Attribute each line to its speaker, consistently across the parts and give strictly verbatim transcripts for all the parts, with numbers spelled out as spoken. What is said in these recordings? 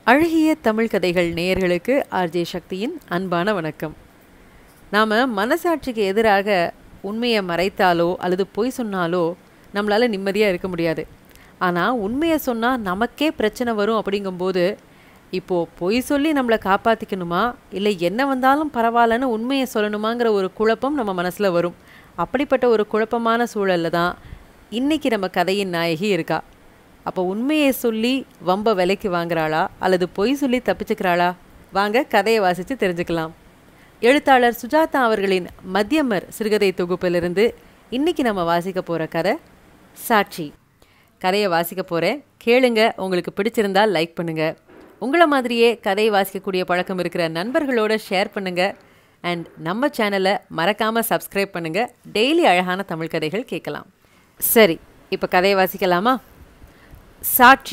Speaker 1: அழகிய தமிழ் கதைகள் நேயர்களுக்கு ஆர்ஜே சக்தியின் அன்பான வணக்கம். நாம் மனசாட்சிக்கு எதிராக உண்மையை மறைத்தாலோ அல்லது பொய் சொன்னாலோ நம்மளால் நிம்மதியாக இருக்க முடியாது. ஆனால் உண்மையை சொன்னால் நமக்கே பிரச்சனை வரும். அப்படிங்கும்போது இப்போது பொய் சொல்லி நம்மளை காப்பாற்றிக்கணுமா இல்லை என்ன வந்தாலும் பரவாயில்லன்னு உண்மையை சொல்லணுமாங்கிற ஒரு குழப்பம் நம்ம மனசில் வரும். அப்படிப்பட்ட ஒரு குழப்பமான சூழலில் தான் இன்றைக்கி நம்ம கதையின் நாயகி இருக்கா. அப்போ உண்மையை சொல்லி வம்ப விலைக்கு வாங்குறாளா அல்லது பொய் சொல்லி தப்பிச்சுக்கிறாளா? வாங்க கதையை வாசித்து தெரிஞ்சுக்கலாம். எழுத்தாளர் சுஜாதா அவர்களின் மத்யமர் சிறுகதை தொகுப்பிலிருந்து இன்றைக்கி நம்ம வாசிக்க போகிற கதை சாட்சி. கதையை வாசிக்க போகிறேன், கேளுங்க. உங்களுக்கு பிடிச்சிருந்தால் லைக் பண்ணுங்கள். உங்களை மாதிரியே கதையை வாசிக்கக்கூடிய பழக்கம் இருக்கிற நண்பர்களோடு ஷேர் பண்ணுங்கள். அண்ட் நம்ம சேனலை மறக்காமல் சப்ஸ்கிரைப் பண்ணுங்கள். டெய்லி அழகான தமிழ் கதைகள் கேட்கலாம். சரி, இப்போ கதையை வாசிக்கலாமா? சாட்சி.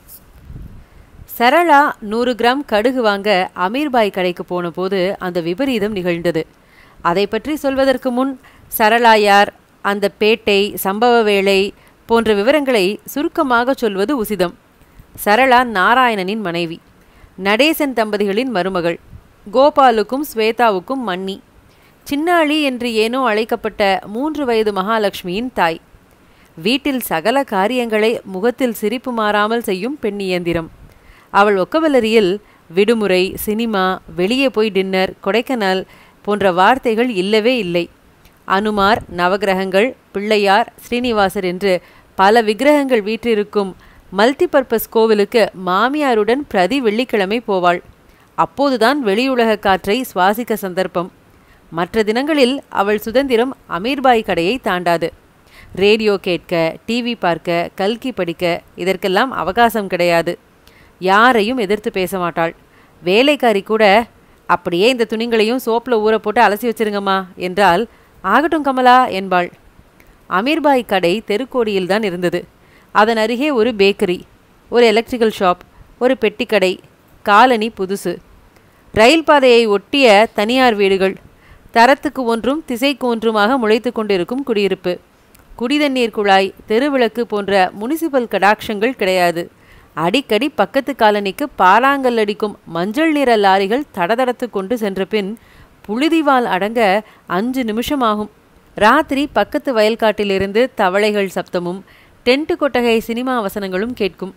Speaker 1: சரளா நூறு கிராம் கடுகு வாங்க அமீர்பாய் கடைக்கு போன போது அந்த விபரீதம் நிகழ்ந்தது. அதை பற்றி சொல்வதற்கு முன் சரளா யார், அந்த பேட்டை, சம்பவ வேளை போன்ற விவரங்களை சுருக்கமாக சொல்வது உசிதம். சரளா நாராயணனின் மனைவி, நடேசன் தம்பதிகளின் மருமகள், கோபாலுக்கும் ஸ்வேதாவுக்கும் மன்னி, சின்னாளி என்று ஏனோ அழைக்கப்பட்ட மூன்று வயது மகாலட்சுமியின் தாய், வீட்டில் சகல காரியங்களை முகத்தில் சிரிப்பு மாறாமல் செய்யும் பெண்ணியந்திரம். அவள் ஒக்கவலரியில் விடுமுறை, சினிமா, வெளியே போய் டின்னர், கொடைக்கானல் போன்ற வார்த்தைகள் இல்லவே இல்லை. அனுமார், நவகிரகங்கள், பிள்ளையார், ஸ்ரீனிவாசர் என்று பல விக்கிரகங்கள் வீற்றிருக்கும் மல்டிபர்பஸ் கோவிலுக்கு மாமியாருடன் பிரதி வெள்ளிக்கிழமை போவாள். அப்போதுதான் வெளியுலக காற்றை சுவாசிக்க சந்தர்ப்பம். மற்ற தினங்களில் அவள் சுதந்திரம் அமீர்பாய் கடையை தாண்டாது. ரேடியோ கேட்க, டிவி பார்க்க, கல்கி படிக்க இதற்கெல்லாம் அவகாசம் கிடையாது. யாரையும் எதிர்த்து பேச மாட்டாள். வேலைக்காரி கூட அப்படியே இந்த துணிங்களையும் சோப்பில் ஊற போட்டு அலசி வச்சிருங்கம்மா என்றால் ஆகட்டும் கமலா என்பாள். அமீர்பாய் கடை தெருக்கோடியில்தான் இருந்தது. அதன் அருகே ஒரு பேக்கரி, ஒரு எலக்ட்ரிக்கல் ஷாப், ஒரு பெட்டிக்கடை, காலனி புதுசு, ரயில் பாதையை ஒட்டிய தனியார் வீடுகள், தரத்துக்கு ஒன்றும் திசைக்கு ஒன்றுமாக முளைத்து கொண்டிருக்கும் குடியிருப்பு, குடிதண்ணீர் குழாய், தெருவிளக்கு போன்ற முனிசிபல் கடாட்சங்கள் கிடையாது. அடிக்கடி பக்கத்து காலனிக்கு பாலாங்கல் அடிக்கும் மஞ்சள் நிற லாரிகள் தடதடத்து கொண்டு சென்ற பின் புழுதிவால் அடங்க அஞ்சு நிமிஷம் ஆகும். ராத்திரி பக்கத்து வயல்காட்டிலிருந்து தவளைகள் சப்தமும் டென்ட்டு கொட்டகை சினிமா வசனங்களும் கேட்கும்.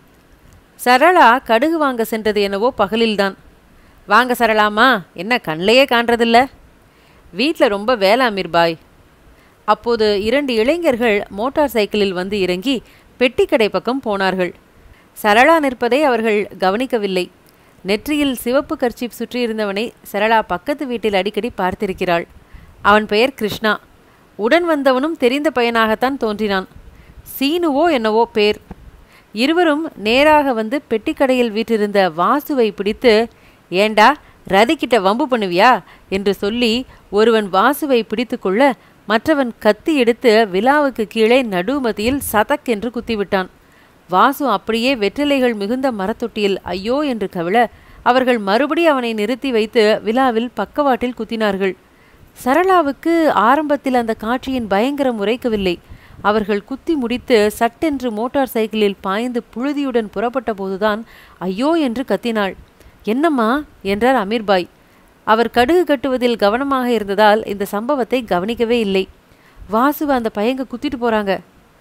Speaker 1: சரளா கடுகு வாங்க சென்றது என்னவோ பகலில்தான். வாங்க சரளாமா, என்ன கண்ணையே காண்றதில்ல? வீட்டில் ரொம்ப வேலை அமீர்பாய். அப்போது இரண்டு இளைஞர்கள் மோட்டார் சைக்கிளில் வந்து இறங்கி பெட்டிக்கடை பக்கம் போனார்கள். சரளா நிற்பதை அவர்கள் கவனிக்கவில்லை. நெற்றியில் சிவப்பு கர்ச்சீப் சுற்றியிருந்தவனை சரளா பக்கத்து வீட்டில் அடிக்கடி பார்த்திருக்கிறாள். அவன் பெயர் கிருஷ்ணா. உடன் வந்தவனும் தெரிந்த பையனாகத்தான் தோன்றினான். சீனுவோ என்னவோ பேர். இருவரும் நேராக வந்து பெட்டிக்கடையில் வீற்றிருந்த வாசுவை பிடித்து, ஏண்டா ரதிக்கிட்ட வம்பு பண்ணுவியா என்று சொல்லி ஒருவன் வாசுவை பிடித்து கொள்ள மற்றவன் கத்தி எடுத்து விழாவுக்கு கீழே நடுமத்தியில் சதக் என்று குத்திவிட்டான். வாசு அப்படியே வெற்றிலைகள் மிகுந்த மரத்தொட்டியில் ஐயோ என்று கவிழ அவர்கள் மறுபடி அவனை நிறுத்தி வைத்து விழாவில் பக்கவாட்டில் குத்தினார்கள். சரளாவுக்கு ஆரம்பத்தில் அந்த காட்சியின் பயங்கரம் உரைக்கவில்லை. அவர்கள் குத்தி முடித்து சட்டென்று மோட்டார் சைக்கிளில் பாய்ந்து புழுதியுடன் புறப்பட்ட போதுதான் ஐயோ என்று கத்தினாள். என்னம்மா என்றார் அமீர்பாய். அவர் கடுகு கட்டுவதில் கவனமாக இருந்ததால் இந்த சம்பவத்தை கவனிக்கவே இல்லை. வாசுவை அந்த பையங்க குத்திட்டு போறாங்க.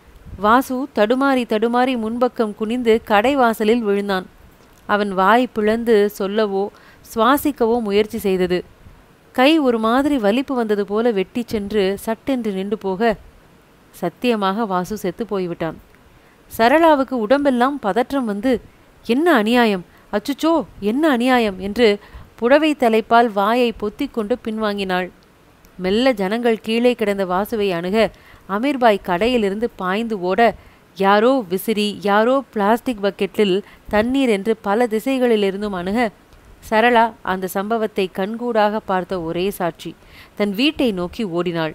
Speaker 1: வாசு தடுமாறி தடுமாறி முன்பக்கம் குனிந்து கடை வாசலில் விழுந்தான். அவன் வாய் பிளந்து சொல்லவோ சுவாசிக்கவோ முயற்சி செய்தது. கை ஒரு மாதிரி வலிப்பு வந்தது போல வெட்டி சென்று சட்டென்று நின்று போக சத்தியமாக வாசு செத்து போய்விட்டான். சரளாவுக்கு உடம்பெல்லாம் பதற்றம் வந்து, என்ன அநியாயம், அச்சுச்சோ என்ன அநியாயம் என்று புடவை தலைப்பால் வாயை பொத்தி கொண்டு பின்வாங்கினாள். மெல்ல ஜனங்கள் கீழே கிடந்த வாசுவை அணுக அமீர்பாய் கடையிலிருந்து பாய்ந்து ஓட யாரோ விசிறி, யாரோ பிளாஸ்டிக் பக்கெட்டில் தண்ணீர் என்று பல திசைகளிலிருந்தும் அணுக சரளா அந்த சம்பவத்தை கண்கூடாக பார்த்த ஒரே சாட்சி தன் வீட்டை நோக்கி ஓடினாள்.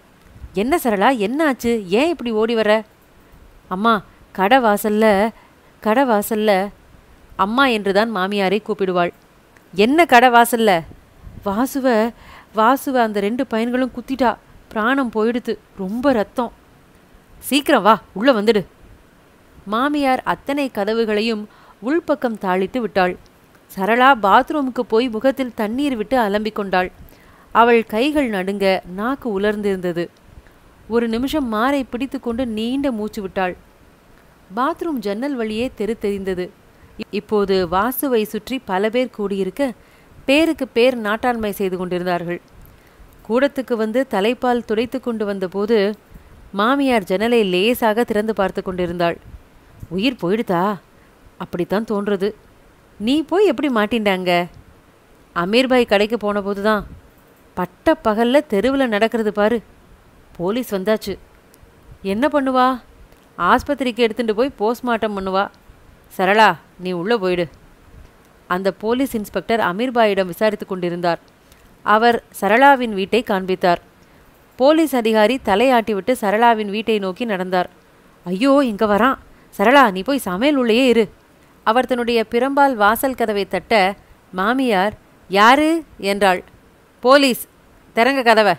Speaker 1: என்ன சரளா, என்ன ஆச்சு? ஏன் இப்படி ஓடி வர? அம்மா, கடை வாசல்ல கடை வாசல்ல அம்மா என்றுதான் மாமியாரை கூப்பிடுவாள். என்ன கடை வாசல்ல? வாசுவ வாசுவ அந்த ரெண்டு பையன்களும் குத்திட்டா, பிராணம் போயிடுத்து, ரொம்ப ரத்தம். சீக்கிரம் வா, உள்ள வந்துடு. மாமியார் அத்தனை கதவுகளையும் உள்பக்கம் தாளித்து விட்டாள். சரளா பாத்ரூமுக்கு போய் முகத்தில் தண்ணீர் விட்டு அலம்பிக் கொண்டாள். அவள் கைகள் நடுங்க, நாக்கு உலர்ந்திருந்தது. ஒரு நிமிஷம் மாரை பிடித்து கொண்டு நீண்ட மூச்சு விட்டாள். பாத்ரூம் ஜன்னல் வழியே தெரு தெரிந்தது. இப்போது வாசுவை சுற்றி பல பேர் கூடியிருக்க பேருக்கு பேர் நாட்டாண்மை செய்து கொண்டிருந்தார்கள். கூடத்துக்கு வந்து தலைப்பால் துடைத்து கொண்டு வந்தபோது மாமியார் ஜன்னலை லேசாக திறந்து பார்த்து கொண்டிருந்தாள். உயிர் போயிடுதா? அப்படித்தான் தோன்றது. நீ போய் எப்படி மாட்டின்டாங்க? அமீர்பாய் கடைக்கு போன போது தான். பட்ட பகல்ல தெருவில் நடக்கிறது பாரு. போலீஸ் வந்தாச்சு. என்ன பண்ணுவா? ஆஸ்பத்திரிக்கு எடுத்துட்டு போய் போஸ்ட்மார்ட்டம் பண்ணுவா. சரளா, நீ உள்ளே போயிடு. அந்த போலீஸ் இன்ஸ்பெக்டர் அமீர்பாயிடம் விசாரித்து கொண்டிருந்தார். அவர் சரளாவின் வீட்டை காண்பித்தார். போலீஸ் அதிகாரி தலையாட்டிவிட்டு சரளாவின் வீட்டை நோக்கி நடந்தார். ஐயோ, இங்க வரான். சரளா, நீ போய் சமையல் உள்ளேயே இரு. அவர் தன்னுடைய பிரம்பால் வாசல் கதவை தட்ட மாமியார் யாரு என்றாள். போலீஸ். திறங்க கதவை.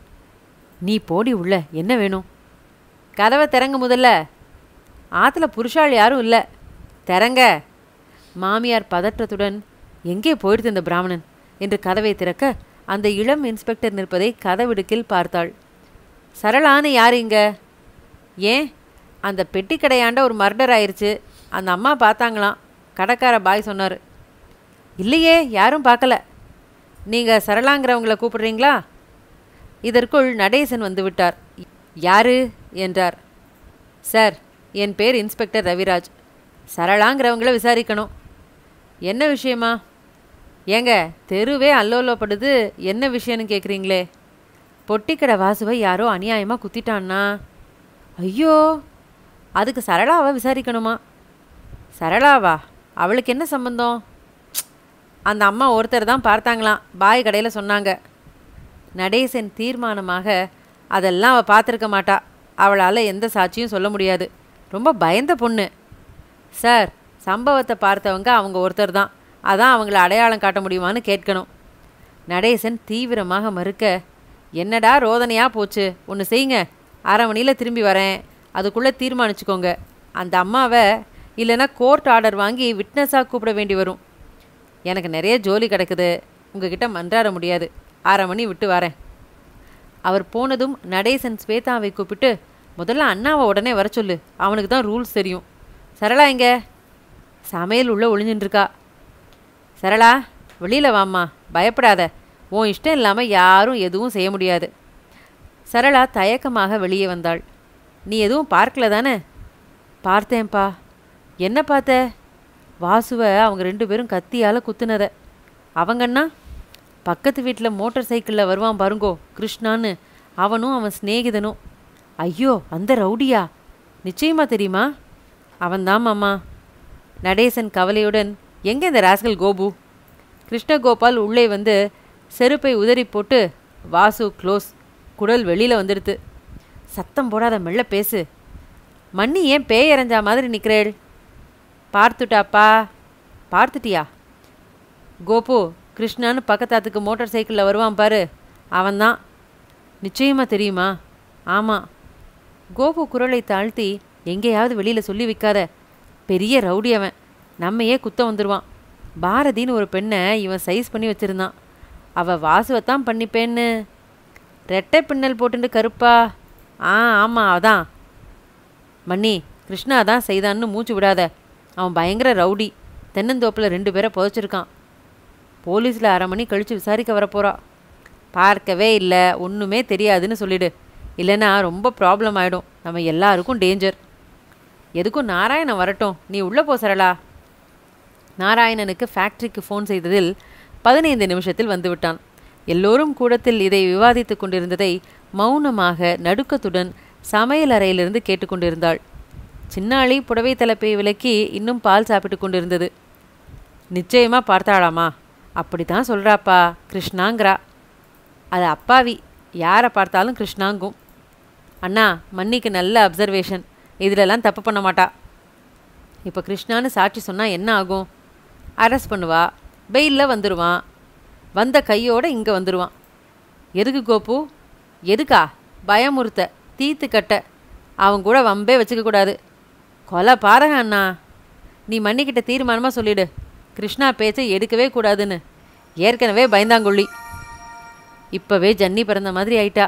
Speaker 1: நீ போடி உள்ள. என்ன வேணும்? கதவை திறங்க முதல்ல. ஆற்றுல புருஷாள் யாரும் இல்லை. திறங்க. மாமியார் பதற்றத்துடன் எங்கே போயிடுது இந்த பிராமணன் என்று கதவை திறக்க அந்த இளம் இன்ஸ்பெக்டர் நிற்பதை கதவிடுக்கில் பார்த்தாள். சரளான்னு யார் இங்க? ஏன், அந்த பெட்டி கடையாண்ட ஒரு மர்டர் ஆயிடுச்சு. அந்த அம்மா பார்த்தாங்களாம். கடைக்கார பாய் சொன்னார். இல்லையே, யாரும் பார்க்கல. நீங்கள் சரளாங்கிறவங்களை கூப்பிடுறீங்களா? இதற்குள் நடேசன் வந்து விட்டார். யாரு என்றார். சார், என் பேர் இன்ஸ்பெக்டர் ரவிராஜ். சரளாங்கிறவங்கள விசாரிக்கணும். என்ன விஷயமா? ஏங்க, தெருவே அல்லோலப்படுது. என்ன விஷயம்னு கேட்குறீங்களே? பொட்டிக்கடை வாசுவை யாரோ அநியாயமாக குத்திட்டான்னா. ஐயோ, அதுக்கு சரளாவை விசாரிக்கணுமா? சரளாவா? அவளுக்கு என்ன சம்பந்தம்? அந்த அம்மா ஒருத்தர் தான் பார்த்தாங்களாம். பாய் கடையில் சொன்னாங்க. நடேசன் தீர்மானமாக அதெல்லாம் அவள் பார்த்துருக்க மாட்டா. அவளால் எந்த சாட்சியும் சொல்ல முடியாது. ரொம்ப பயந்த பொண்ணு. சார், சம்பவத்தை பார்த்தவங்க அவங்க ஒருத்தர் தான். அதான் அவங்கள அடையாளம் காட்ட முடியுமான்னு கேட்கணும். நடேசன் தீவிரமாக மறுக்க, என்னடா ரோதனையாக போச்சு. ஒன்று செய்யுங்க, அரை மணியில் திரும்பி வரேன். அதுக்குள்ளே தீர்மானிச்சுக்கோங்க. அந்த அம்மாவை இல்லைன்னா கோர்ட் ஆர்டர் வாங்கி விட்னஸாக கூப்பிட வேண்டி வரும். எனக்கு நிறைய ஜோலி கிடக்குது. உங்ககிட்ட மன்றாட முடியாது. அரை மணி விட்டு வரேன். அவர் போனதும் நடேசன் ஸ்வேதாவை கூப்பிட்டு, முதல்ல அண்ணாவை உடனே வர சொல்லு. அவனுக்கு தான் ரூல்ஸ் தெரியும். சரளா எங்க? சமையல் உள்ள ஒளிஞ்சுட்டுருக்கா. சரளா, வெளியில் வாம்மா. பயப்படாத. உன் இஷ்டம் இல்லாமல் யாரும் எதுவும் செய்ய முடியாது. சரளா தயக்கமாக வெளியே வந்தாள். நீ எதுவும் பார்க்கல தானே? பார்த்தேன்ப்பா. என்ன பார்த்த? வாசுவை அவங்க ரெண்டு பேரும் கத்தியால் குத்துனத. அவங்கன்னா பக்கத்து வீட்டில் மோட்டார் சைக்கிளில் வருவான் பாருங்கோ, கிருஷ்ணான்னு. அவனும் அவன் சிநேகிதனும். ஐயோ, அந்த ரவுடியா? நிச்சயமாக தெரியுமா? அவன்தான் மாமா. நடேசன் கவலையுடன், எங்கே இந்த ராஸ்கல் கோபு? கிருஷ்ணகோபால் உள்ளே வந்து செருப்பை உதறி போட்டு, வாசு க்ளோஸ். குடல் வெளியில் வந்துடுத்து. சத்தம் போடாத, மெல்ல பேசு. மண்ணி ஏன் பேயறைஞ்சா மாதிரி நிற்கிறேள்? பார்த்துட்டாப்பா. பார்த்துட்டியா? கோபு, கிருஷ்ணான்னு பக்கத்தாத்துக்கு மோட்டார் சைக்கிளில் வருவான் பாரு, அவன்தான். நிச்சயமாக தெரியுமா? ஆமாம். கோபு குரலை தாழ்த்தி, எங்கேயாவது வெளியில் சொல்லி வைக்காத. பெரிய ரவுடி அவன். நம்மையே குத்த வந்துடுவான். பாரதின்னு ஒரு பெண்ணை இவன் சைஸ் பண்ணி வச்சுருந்தான். அவள் வாசுவைத்தான் பண்ணிப்பேன்னு. ரெட்டை பின்னல் போட்டுட்டு கருப்பா. ஆ ஆமாம், அதான். மன்னி, கிருஷ்ணா தான் செய்தான்னு மூச்சு விடாத. அவன் பயங்கர ரவுடி. தென்னந்தோப்பில் ரெண்டு பேரை புதைச்சிருக்கான். போலீஸில் அரை மணி கழித்து விசாரிக்க வரப்போகிறா. பார்க்கவே இல்லை, ஒன்றுமே தெரியாதுன்னு சொல்லிடு. இல்லைன்னா ரொம்ப ப்ராப்ளம் ஆகிடும். நம்ம எல்லாருக்கும் டேஞ்சர். எதுக்கும் நாராயணன் வரட்டும். நீ உள்ளே போ சரளா. நாராயணனுக்கு ஃபேக்ட்ரிக்கு ஃபோன் செய்ததில் பதினைந்து நிமிஷத்தில் வந்துவிட்டான். எல்லோரும் கூடத்தில் இதை விவாதித்து கொண்டிருந்ததை மௌனமாக நடுக்கத்துடன் சமையல் அறையிலிருந்து கேட்டுக்கொண்டிருந்தாள். சின்னாளி புடவை தலைப்பை விலக்கி இன்னும் பால் சாப்பிட்டு கொண்டிருந்தது. நிச்சயமாக பார்த்தாளாமா? அப்படி தான் சொல்கிறாப்பா. கிருஷ்ணாங்கிறா. அது அப்பாவி. யாரை பார்த்தாலும் கிருஷ்ணாங்கும். அண்ணா, மன்னிக்கு நல்ல அப்சர்வேஷன். இதிலெல்லாம் தப்பு பண்ண மாட்டா. இப்போ கிருஷ்ணான்னு சாட்சி சொன்னால் என்ன ஆகும்? அரெஸ்ட் பண்ணுவா. பெயிலில் வந்துடுவான். வந்த கையோடு இங்கே வந்துடுவான். எதுக்கு கோபு? எதுக்கா? பயமுறுத்த, தீத்து கட்ட. அவன் கூட வம்பே வச்சுக்கக்கூடாது. கொலை பாருங்க அண்ணா. நீ மன்னிக்கிட்ட தீர்மானமாக சொல்லிடு. கிருஷ்ணா பேச்சை எடுக்கவே கூடாதுன்னு. ஏற்கனவே பயந்தாங்கொள்ளி. இப்போவே ஜன்னி பிறந்த மாதிரி ஆயிட்டா.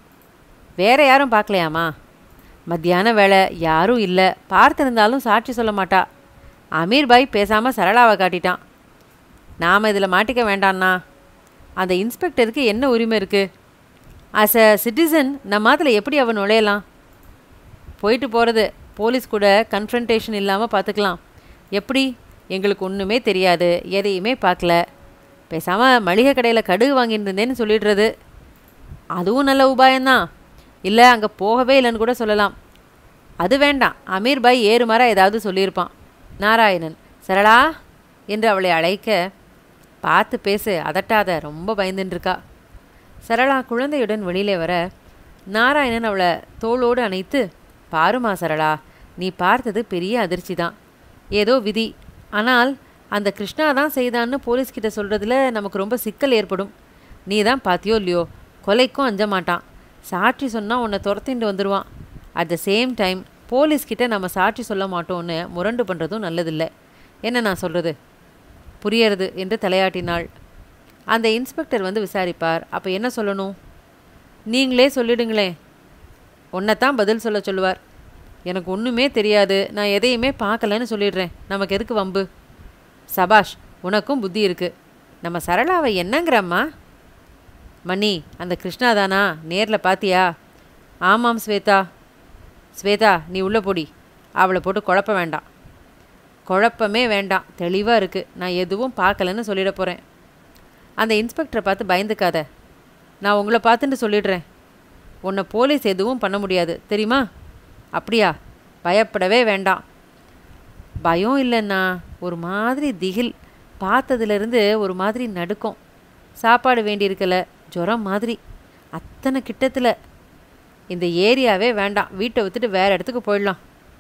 Speaker 1: வேற யாரும் பார்க்கலையாமா? மத்தியான வேலை, யாரும் இல்லை. பார்த்துருந்தாலும் சாட்சி சொல்ல மாட்டா. அமீர் பாய் பேசாமல் சரளாவை காட்டிட்டான். நாம் இதில் மாட்டிக்க வேண்டான்னா? அந்த இன்ஸ்பெக்டருக்கு என்ன உரிமை இருக்குது? ஆஸ் அ சிட்டிசன் நம்ம அதில் எப்படி அவன் நுழையலாம்? போயிட்டு போகிறது, போலீஸ் கூட கன்ஃபரன்டேஷன் இல்லாமல் பார்த்துக்கலாம். எப்படி? எங்களுக்கு ஒன்றுமே தெரியாது, எதையுமே பார்க்கல. பேசாமல் மளிகை கடையில் கடுகு வாங்கியிருந்தேன்னு சொல்லிடுறது. அதுவும் நல்ல உபாயம்தான். இல்லை, அங்கே போகவே இல்லைன்னு கூட சொல்லலாம். அது வேண்டாம். அமீர் பாய் ஏறுமாறா ஏதாவது சொல்லியிருப்பான். நாராயணன், சரளா என்று அவளை அழைக்க, பார்த்து பேசு, அதட்டாத, ரொம்ப பயந்துட்டுருக்கா. சரளா குழந்தையுடன் வெளியிலே வர நாராயணன் அவளை தோளோடு அணைத்து, பாருமா சரளா, நீ பார்த்தது பெரிய அதிர்ச்சி தான், ஏதோ விதி. ஆனால் அந்த கிருஷ்ணா தான் செய்தான்னு போலீஸ்கிட்ட சொல்கிறதுல நமக்கு ரொம்ப சிக்கல் ஏற்படும். நீ தான் பார்த்தியோ இல்லையோ, கொலைக்கும் அஞ்ச மாட்டான். சாட்சி சொன்னால் உன்னை துரத்திட்டு வந்துடுவான். அட் த சேம் டைம் போலீஸ்கிட்ட நம்ம சாட்சி சொல்ல மாட்டோன்னு முரண்டு பண்ணுறதும் நல்லதில்லை. என்ன நான் சொல்கிறது? புரியறது என்று தலையாட்டினாள். அந்த இன்ஸ்பெக்டர் வந்து விசாரிப்பார். அப்போ என்ன சொல்லணும்? நீங்களே சொல்லிடுங்களேன். உன்னைத்தான் பதில் சொல்ல சொல்லுவார். எனக்கு ஒன்றுமே தெரியாது, நான் எதையுமே பார்க்கலன்னு சொல்லிடுறேன். நமக்கு எதுக்கு வம்பு? சபாஷ், உனக்கும் புத்தி இருக்குது. நம்ம சரளாவை என்னங்கிறம்மா? மணி, அந்த கிருஷ்ணா தானா? நேரில் பார்த்தியா? ஆமாம் ஸ்வேதா. ஸ்வேதா, நீ உள்ளே போடி. அவளை போட்டு குழப்ப வேண்டாம். குழப்பமே வேண்டாம், தெளிவாக இருக்குது. நான் எதுவும் பார்க்கலன்னு சொல்லிட போகிறேன். அந்த இன்ஸ்பெக்டரை பார்த்து பயந்துக்காத. நான் உங்களை பார்த்துட்டு சொல்லிடுறேன். உன்னை போலீஸ் எதுவும் பண்ண முடியாது, தெரியுமா? அப்படியா? பயப்படவே வேண்டாம். பயம் இல்லைன்னா ஒரு மாதிரி திகில். பார்த்ததுலேருந்து ஒரு மாதிரி நடுக்கும். சாப்பாடு வேண்டியிருக்கல, ஜுரம் மாதிரி. அத்தனை கிட்டத்தில். இந்த ஏரியாவே வேண்டாம், வீட்டை விட்டுட்டு வேறு இடத்துக்கு போயிடலாம்.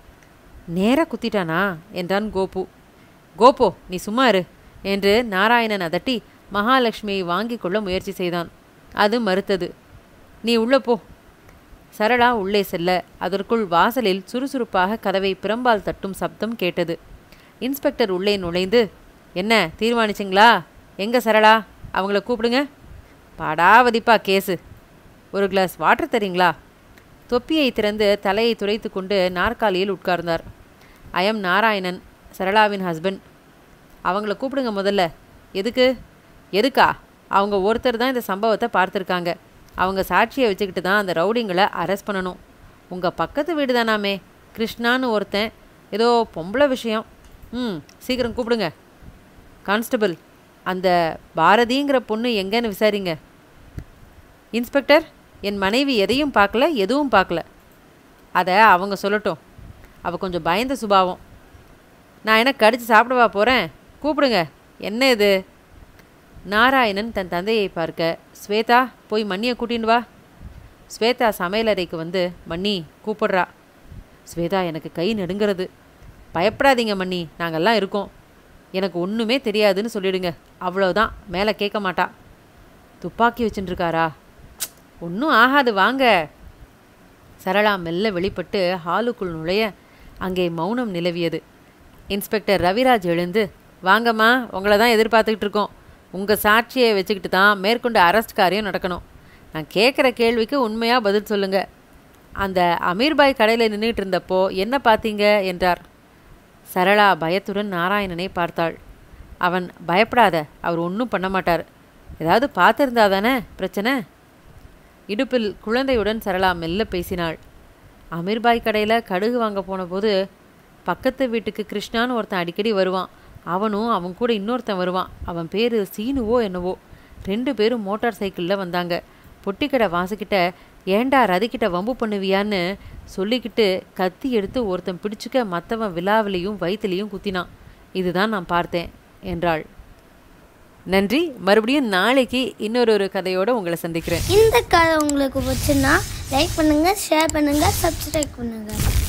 Speaker 1: நேராக குத்திட்டானா என்றான் கோபு. கோபு, நீ சும்மா இரு என்று நாராயணன் அதட்டி மகாலட்சுமியை வாங்கி கொள்ள முயற்சி செய்தான். அது மறுத்தது. நீ உள்ளே போ. சரளா உள்ளே செல்ல அதற்குள் வாசலில் சுறுசுறுப்பாக கதவை பிரம்பால் தட்டும் சப்தம் கேட்டது. இன்ஸ்பெக்டர் உள்ளே நுழைந்து, என்ன தீர்மானிச்சிங்களா? எங்கே சரளா? அவங்கள கூப்பிடுங்க. பாடாவதிப்பா கேஸு. ஒரு கிளாஸ் வாட்டர் தரீங்களா? தொப்பியை திறந்து தலையை துடைத்து கொண்டு நாற்காலியில் உட்கார்ந்தார். ஐயம் நாராயணன், சரளாவின் ஹஸ்பண்ட். அவங்கள கூப்பிடுங்க முதல்ல. எதுக்கு? எதுக்கா? அவங்க ஒருத்தர் தான் இந்த சம்பவத்தை பார்த்துருக்காங்க. அவங்க சாட்சியை வச்சுக்கிட்டு தான் அந்த ரவுடிங்களை அரெஸ்ட் பண்ணணும். உங்கள் பக்கத்து வீடு தானாமே, கிருஷ்ணான்னு ஒருத்தன். ஏதோ பொம்பளை விஷயம். ம், சீக்கிரம் கூப்பிடுங்க. கான்ஸ்டபிள், அந்த பாரதிங்கிற பொண்ணு எங்கேன்னு விசாரிங்க. இன்ஸ்பெக்டர், என் மனைவி எதையும் பார்க்கல, எதுவும் பார்க்கல. அதை அவங்க சொல்லட்டும். அவள் கொஞ்சம் பயந்த சுபாவம். நான் என்ன கடிச்சு சாப்பிடவா போகிறேன்? கூப்பிடுங்க. என்ன இது? நாராயணன் தன் தந்தையை பார்க்க, ஸ்வேதா போய் மண்ணியை கூட்டின்னு வா. ஸ்வேதா சமையலறைக்கு வந்து மண்ணி கூப்பிடுறா. ஸ்வேதா, எனக்கு கை நடுங்கிறது. பயப்படாதீங்க மண்ணி, நாங்கள்லாம் இருக்கோம். எனக்கு ஒன்றுமே தெரியாதுன்னு சொல்லிடுங்க, அவ்வளோதான். மேலே கேட்க மாட்டா. துப்பாக்கி வச்சுட்டுருக்காரா? ஒன்றும் ஆகாது, வாங்க. சரளா மெல்ல வெளிப்பட்டு ஹாலுக்குள் நுழைய அங்கே மௌனம் நிலவியது. இன்ஸ்பெக்டர் ரவிராஜ் எழுந்து, வாங்கம்மா, உங்களை தான் எதிர்பார்த்துக்கிட்டு இருக்கோம். உங்கள் சாட்சியை வச்சுக்கிட்டு தான் மேற்கொண்டு அரெஸ்ட் காரியம் நடக்கணும். நான் கேட்குற கேள்விக்கு உண்மையாக பதில் சொல்லுங்கள். அந்த அமீர்பாய் கடையில் நின்றுட்டு இருந்தப்போ என்ன பார்த்தீங்க என்றார். சரளா பயத்துடன் நாராயணனை பார்த்தாள். அவன், பயப்படாத, அவர் ஒன்றும் பண்ண மாட்டார். ஏதாவது பார்த்துருந்தா தானே பிரச்சனை? இடுப்பில் குழந்தையுடன் சரளா மெல்ல பேசினாள். அமீர்பாய் கடையில் கடுகு வாங்க போன போது பக்கத்து வீட்டுக்கு கிருஷ்ணான்னு ஒருத்தன் அடிக்கடி வருவான். அவனும் அவன் கூட இன்னொருத்தன் வருவான். அவன் பேர் சீனுவோ என்னவோ. ரெண்டு பேரும் மோட்டார் சைக்கிளில் வந்தாங்க. பொட்டிக்கடை வாசிக்கிட்ட, ஏண்டா ரதிக்கிட்ட வம்பு பண்ணுவியான்னு சொல்லிக்கிட்டு கத்தி எடுத்து ஒருத்தன் பிடிச்சிக்க மற்றவன் விழாவிலையும் வயிற்றுலையும் குத்தினான். இதுதான் நான் பார்த்தேன் என்றாள். நன்றி. மறுபடியும் நாளைக்கு இன்னொரு ஒரு கதையோடு உங்களை சந்திக்கிறேன்.
Speaker 2: இந்த கதை உங்களுக்கு பிடிச்சுன்னா லைக் பண்ணுங்கள், ஷேர் பண்ணுங்கள், சப்ஸ்கிரைப் பண்ணுங்கள்.